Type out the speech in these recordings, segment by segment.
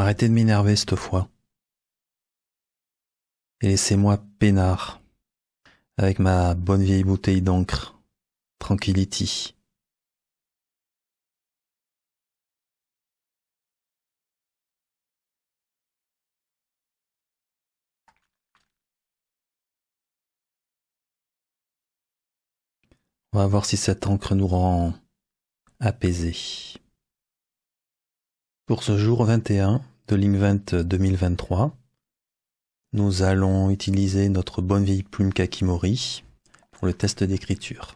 Arrêtez de m'énerver cette fois. Et laissez-moi peinard, avec ma bonne vieille bouteille d'encre. Tranquillity. On va voir si cette encre nous rend apaisés. Pour ce jour 21 de l'Invent 2023, nous allons utiliser notre bonne vieille plume Kakimori pour le test d'écriture.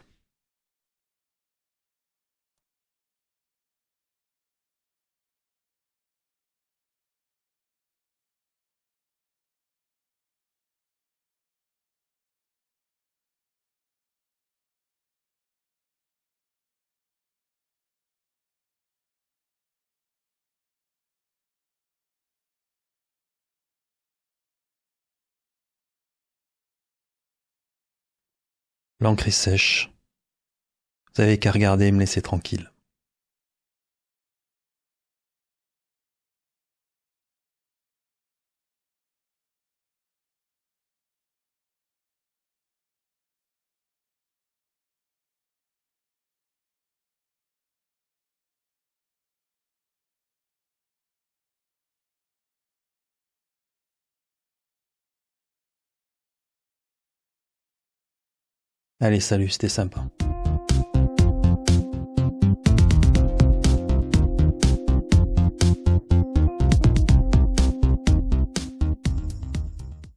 L'encre est sèche. Vous avez qu'à regarder et me laisser tranquille. Allez, salut, c'était sympa.